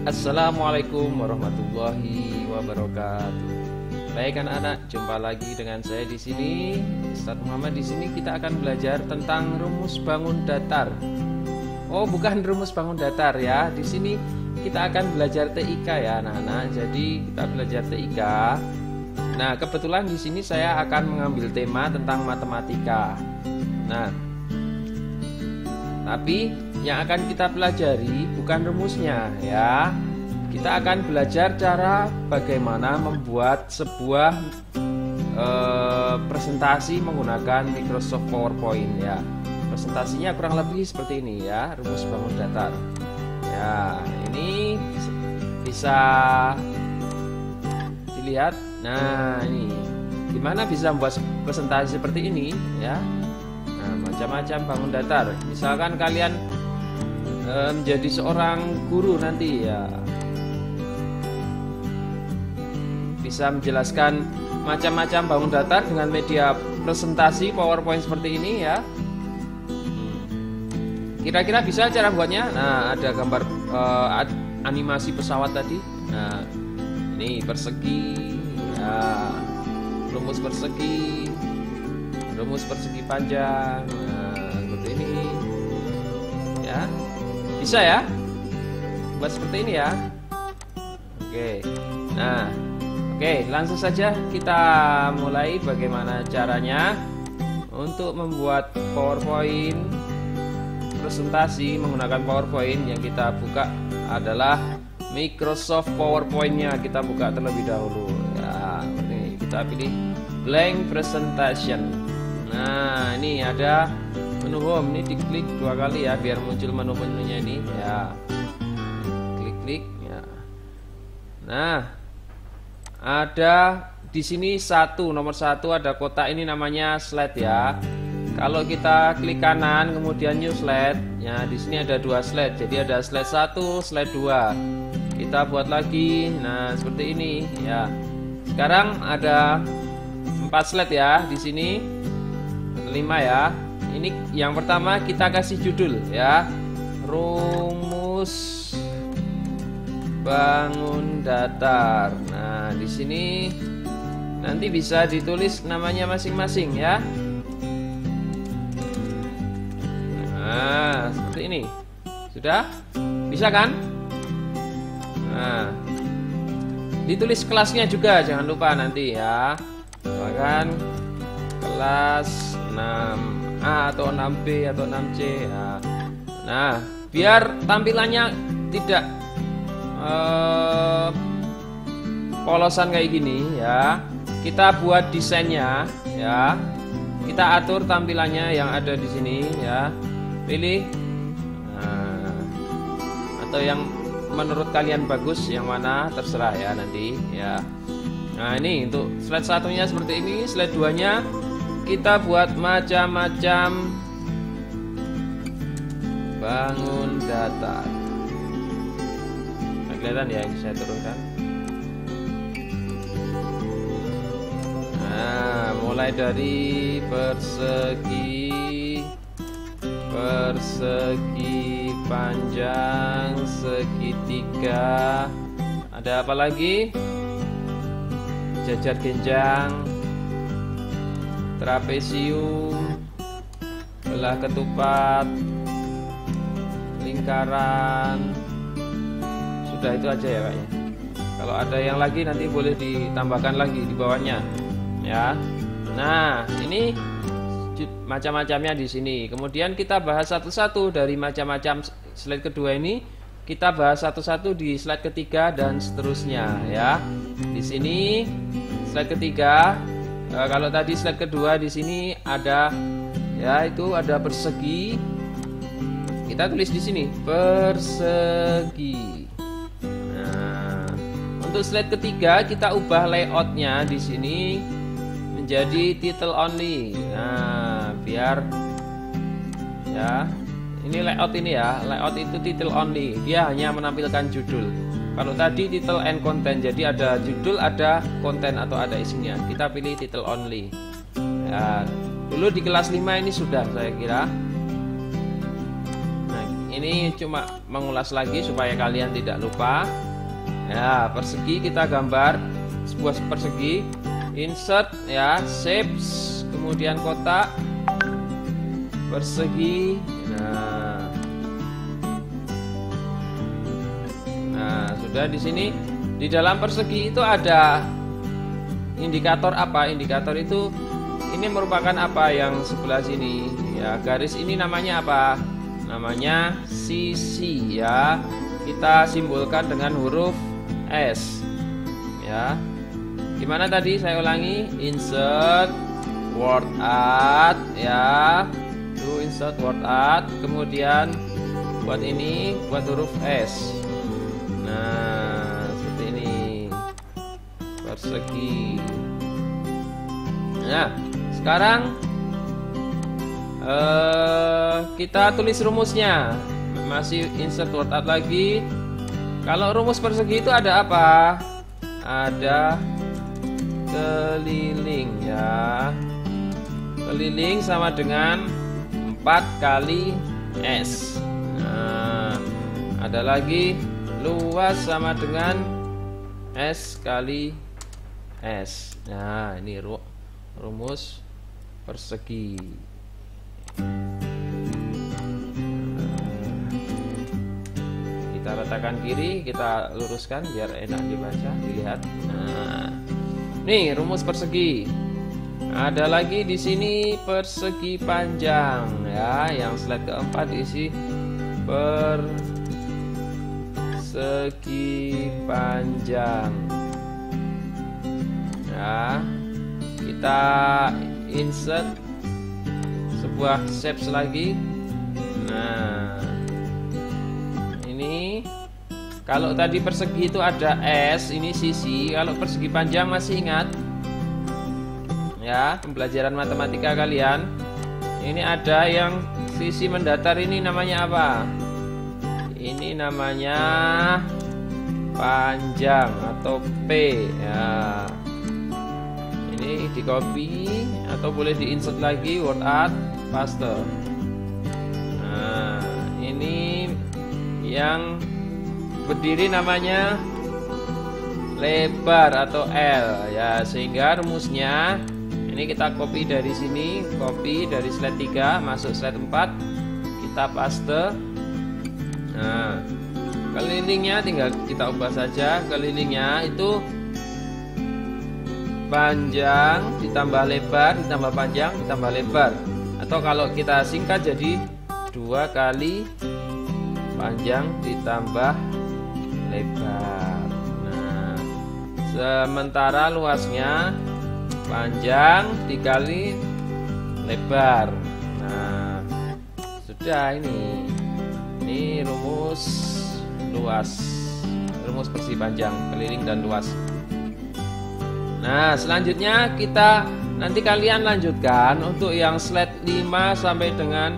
Assalamualaikum warahmatullahi wabarakatuh. Baik anak-anak, jumpa lagi dengan saya di sini, Ustadz Muhammad. Di sini kita akan belajar tentang rumus bangun datar. Oh, bukan rumus bangun datar ya. Di sini kita akan belajar TIK ya, anak-anak. Jadi kita belajar TIK. Nah, kebetulan di sini saya akan mengambil tema tentang matematika. Nah, tapi yang akan kita pelajari bukan rumusnya ya. Kita akan belajar cara bagaimana membuat sebuah presentasi menggunakan Microsoft PowerPoint ya. Presentasinya kurang lebih seperti ini ya, rumus bangun datar. Ya, ini bisa dilihat. Nah, ini gimana bisa membuat presentasi seperti ini ya. Nah, macam-macam bangun datar. Misalkan kalian menjadi seorang guru nanti ya, bisa menjelaskan macam-macam bangun datar dengan media presentasi PowerPoint seperti ini ya. Kira-kira bisa cara buatnya. Nah, ada gambar animasi pesawat tadi. Nah, ini persegi ya, rumus persegi panjang. Nah, seperti ini ya. Bisa ya buat seperti ini ya. Oke. Nah, oke, langsung saja kita mulai bagaimana caranya untuk membuat PowerPoint presentasi menggunakan PowerPoint. Yang kita buka adalah Microsoft PowerPoint-nya, kita buka terlebih dahulu ya. Ini kita pilih blank presentation. Nah, ini ada menu home, ini diklik 2 kali ya biar muncul menu-menunya ini ya. Klik-klik ya. Nah, ada di sini nomor satu ada kotak, ini namanya slide ya. Kalau kita klik kanan kemudian new slide, ya di sini ada 2 slide. Jadi ada slide 1, slide 2. Kita buat lagi. Nah, seperti ini ya. Sekarang ada 4 slide ya di sini. 5 ya. Ini yang pertama kita kasih judul ya. Rumus bangun datar. Nah, di sini nanti bisa ditulis namanya masing-masing ya. Nah, seperti ini. Sudah? Bisa kan? Nah, ditulis kelasnya juga jangan lupa nanti ya. Bahkan kelas 6A atau 6B atau 6C ya. Nah, biar tampilannya tidak polosan kayak gini ya, kita buat desainnya ya. Kita atur tampilannya yang ada di sini ya. Pilih atau yang menurut kalian bagus, yang mana terserah ya nanti ya. Nah, ini untuk slide satunya seperti ini, slide 2-nya kita buat macam-macam bangun datar. Nah, kelihatan ya, ini saya turunkan. Nah, mulai dari persegi panjang, segitiga, ada apa lagi? Jajar genjang, trapesium, belah ketupat, lingkaran. Sudah itu aja ya kayaknya. Kalau ada yang lagi nanti boleh ditambahkan lagi di bawahnya ya. Nah, ini macam-macamnya di sini. Kemudian kita bahas satu-satu dari macam-macam slide kedua ini. Kita bahas satu-satu di slide ketiga dan seterusnya ya. Di sini slide ketiga. Kalau tadi slide kedua, di sini ada ya, itu ada persegi. Kita tulis di sini persegi. Nah, untuk slide ketiga kita ubah layoutnya di sini menjadi title only. Nah, biar ya, ini layout ini ya, layout itu title only. Dia hanya menampilkan judul. Kalau tadi title and content, jadi ada judul, ada konten atau ada isinya. Kita pilih title only. Ya, dulu di kelas 5 ini sudah saya kira. Nah, ini cuma mengulas lagi supaya kalian tidak lupa. Ya, persegi kita gambar sebuah persegi, insert ya, shapes, kemudian kotak, persegi. Nah, sudah di sini di dalam persegi itu ada indikator apa? Indikator itu ini merupakan apa yang sebelah sini ya, garis ini namanya apa? Namanya sisi ya. Kita simbolkan dengan huruf S ya. Gimana tadi? Saya ulangi, insert word art ya. Insert word art, kemudian buat ini, buat huruf S. Nah, seperti ini persegi. Nah, sekarang kita tulis rumusnya. Masih insert word art lagi. Kalau rumus persegi itu ada apa? Ada keliling ya. Keliling sama dengan 4 kali S. Nah, ada lagi luas sama dengan S kali S. Nah, ini rumus persegi. Kita ratakan kiri, kita luruskan biar enak dibaca, dilihat. Nah, nih rumus persegi. Ada lagi di sini persegi panjang ya, yang slide keempat diisi persegi panjang. Ya, kita insert sebuah shapes lagi. Nah, ini kalau tadi persegi itu ada S, ini sisi. Kalau persegi panjang masih ingat? Ya, pembelajaran matematika kalian. Ini ada yang sisi mendatar, ini namanya apa? Ini namanya panjang atau P ya. Ini di copy atau boleh di insert lagi, word art, paste. Nah, ini yang berdiri namanya lebar atau L ya, sehingga rumusnya ini kita copy dari sini, copy dari slide 3 masuk slide 4, kita paste. Nah, kelilingnya tinggal kita ubah saja. Kelilingnya itu panjang ditambah lebar ditambah panjang ditambah lebar, atau kalau kita singkat jadi 2 kali panjang ditambah lebar. Nah, sementara luasnya panjang dikali lebar. Nah, sudah ini rumus luas, rumus persegi panjang, keliling dan luas. Nah, selanjutnya kita nanti kalian lanjutkan untuk yang slide 5 sampai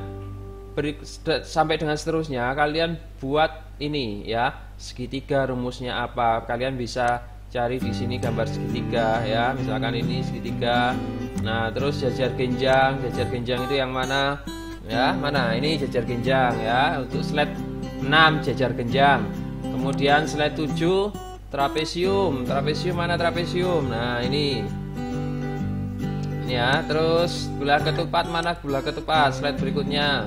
dengan seterusnya. Kalian buat ini ya, segitiga rumusnya apa? Kalian bisa cari di sini gambar segitiga ya, misalkan ini segitiga. Nah, terus jajar genjang itu yang mana? Ya, mana? Ini jajar genjang ya. Untuk slide 6 jajar genjang. Kemudian slide 7 trapesium. Trapesium mana trapesium? Nah, ini ya. Terus belah ketupat mana belah ketupat? Slide berikutnya.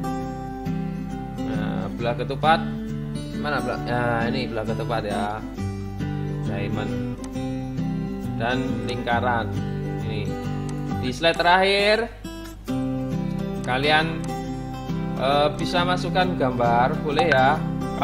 Nah, belah ketupat mana belah? Nah, ini belah ketupat ya. Diamond dan lingkaran. Ini di slide terakhir kalian bisa masukkan gambar, boleh ya.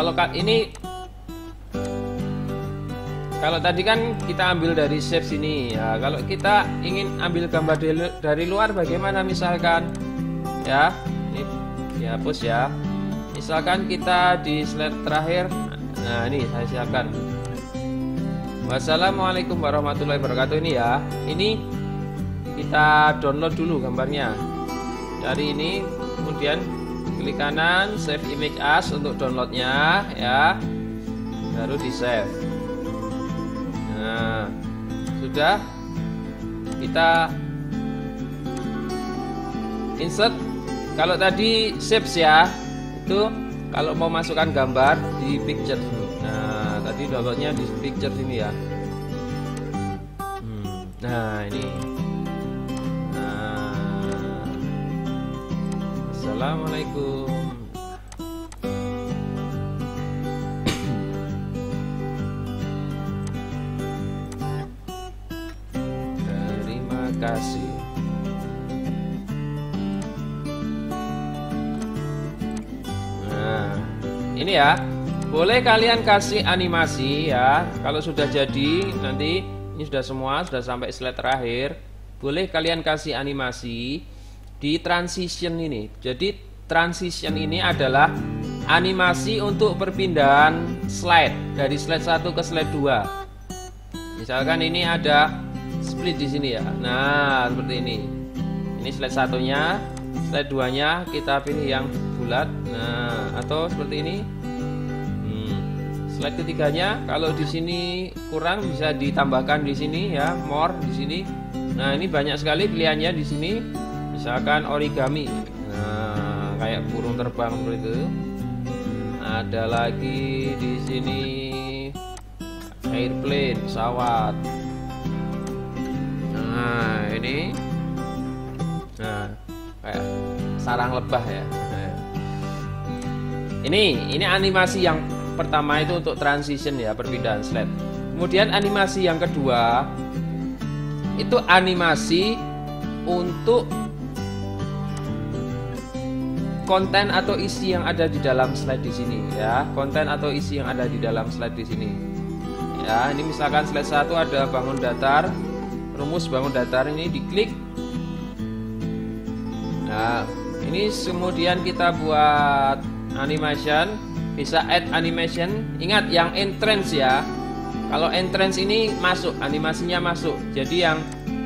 Kalau tadi kan kita ambil dari shape sini ya. Kalau kita ingin ambil gambar dari luar bagaimana? Misalkan ya, ini dihapus ya. Misalkan kita di slide terakhir. Nah, ini saya siapkan. Wassalamualaikum warahmatullahi wabarakatuh. Ini ya, ini kita download dulu gambarnya dari ini, kemudian klik kanan save image as untuk downloadnya ya, baru di save. Nah, sudah, kita insert. Kalau tadi shapes ya, itu kalau mau masukkan gambar di picture. Nah, tadi downloadnya di picture sini ya. Nah, ini. Nah, Assalamualaikum. Terima kasih. Nah, ini ya. Boleh kalian kasih animasi ya. Kalau sudah jadi nanti ini sudah semua, sudah sampai slide terakhir. Boleh kalian kasih animasi di transition ini. Jadi transition ini adalah animasi untuk perpindahan slide dari slide 1 ke slide 2. Misalkan ini ada split di sini ya. Nah, seperti ini. Ini slide satunya, slide 2-nya kita pilih yang bulat. Nah, atau seperti ini. Slide ketiganya kalau di sini kurang bisa ditambahkan di sini ya, more di sini. Nah, ini banyak sekali pilihannya di sini. Misalkan origami. Nah, kayak burung terbang seperti itu. Ada lagi di sini airplane, pesawat. Nah, ini. Nah, kayak sarang lebah ya. Nah, ini animasi yang pertama itu untuk transition ya, perpindahan slide. Kemudian animasi yang kedua itu animasi untuk konten atau isi yang ada di dalam slide di sini ya. Konten atau isi yang ada di dalam slide di sini. Ya, ini misalkan slide 1 ada bangun datar, rumus bangun datar, ini diklik. Nah, ini kemudian kita buat animation. Bisa add animation. Ingat yang entrance ya. Kalau entrance ini masuk, animasinya masuk. Jadi yang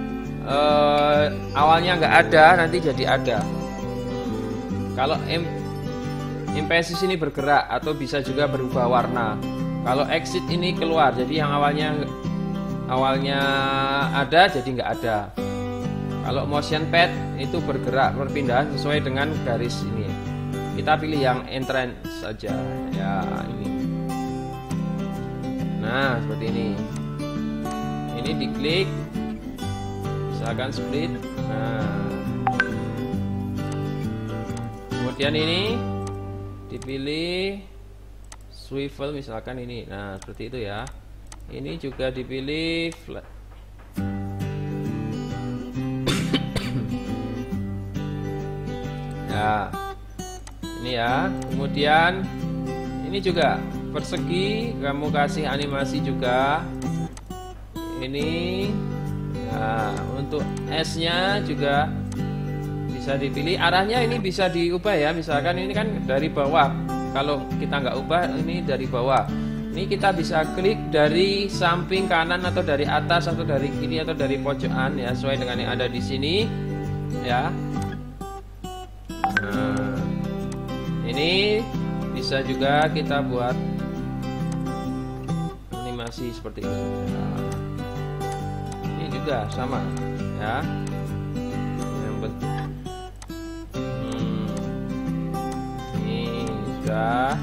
awalnya nggak ada nanti jadi ada. Kalau emphasis ini bergerak atau bisa juga berubah warna. Kalau exit ini keluar. Jadi yang awalnya ada jadi nggak ada. Kalau motion pad itu bergerak, perpindahan sesuai dengan garis ini. Kita pilih yang entrance saja ya, ini. Nah, seperti ini. Ini diklik, misalkan split. Nah, kemudian ini dipilih swivel, misalkan ini. Nah, seperti itu ya. Ini juga dipilih flat. Ya, ini ya. Kemudian ini juga persegi, kamu kasih animasi juga. Ini nah, untuk S nya juga bisa dipilih. Arahnya ini bisa diubah ya. Misalkan ini kan dari bawah. Kalau kita nggak ubah, ini dari bawah. Ini kita bisa klik dari samping kanan atau dari atas atau dari kiri atau dari pojokan ya, sesuai dengan yang ada di sini ya. Nah, ini bisa juga kita buat animasi seperti ini. Nah, ini juga sama ya. Yang ini sudah.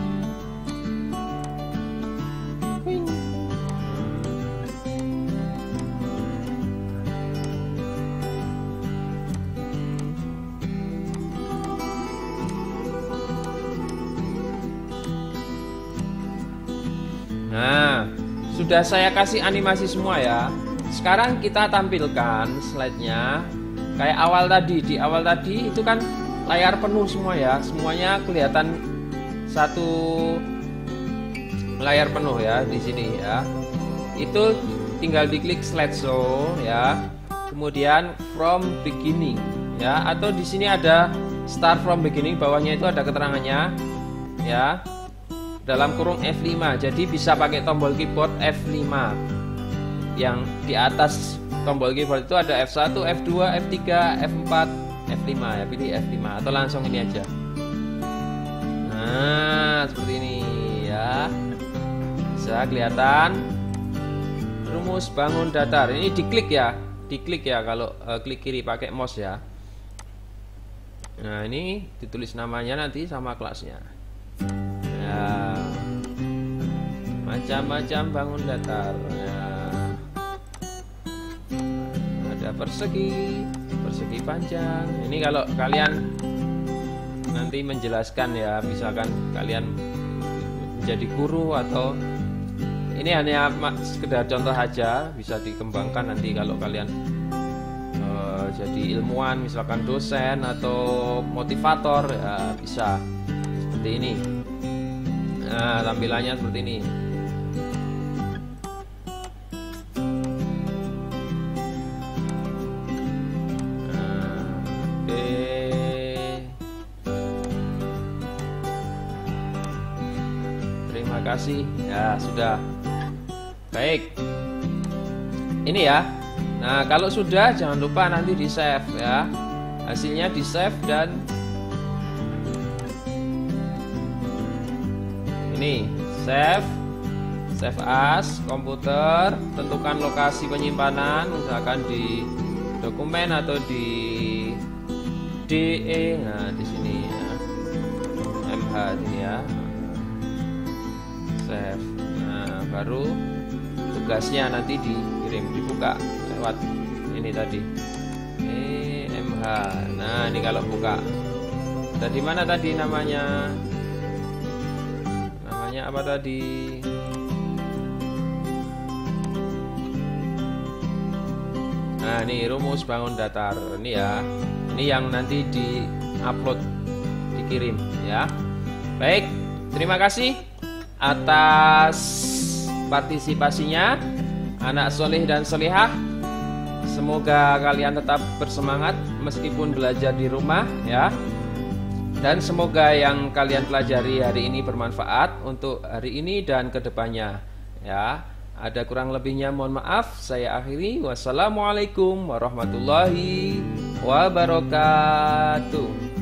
Nah, sudah saya kasih animasi semua ya. Sekarang kita tampilkan slide-nya kayak awal tadi. Di awal tadi itu kan layar penuh semua ya. Semuanya kelihatan satu layar penuh ya di sini ya. Itu tinggal diklik slideshow ya. Kemudian from beginning ya, atau di sini ada start from beginning, bawahnya itu ada keterangannya ya. Dalam kurung F5, jadi bisa pakai tombol keyboard F5. Yang di atas tombol keyboard itu ada F1, F2, F3, F4, F5 ya, pilih F5 atau langsung ini aja. Nah, seperti ini ya. Bisa kelihatan rumus bangun datar. Ini diklik ya, kalau klik kiri pakai mouse ya. Nah, ini ditulis namanya nanti sama kelasnya. Ya, macam-macam bangun datar. Ya. Ada persegi panjang. Ini kalau kalian nanti menjelaskan ya, misalkan kalian menjadi guru atau ini hanya sekedar contoh aja, bisa dikembangkan nanti kalau kalian jadi ilmuwan, misalkan dosen atau motivator ya, bisa seperti ini. Nah, tampilannya seperti ini. Terima kasih ya, sudah baik ini ya. Nah, kalau sudah jangan lupa nanti di save ya, hasilnya di save dan ini save as komputer, tentukan lokasi penyimpanan misalkan di dokumen atau di DE. Nah, di sini ya, MH ini ya, save. Nah, baru tugasnya nanti dikirim, dibuka lewat ini tadi MH. Nah, ini kalau buka tadi mana tadi namanya apa tadi? Nah, ini rumus bangun datar ini ya. Ini yang nanti di-upload, dikirim ya. Baik, terima kasih atas partisipasinya anak soleh dan solehah. Semoga kalian tetap bersemangat meskipun belajar di rumah ya. Dan semoga yang kalian pelajari hari ini bermanfaat untuk hari ini dan kedepannya ya. Ada kurang lebihnya mohon maaf. Saya akhiri. Wassalamualaikum warahmatullahi wabarakatuh.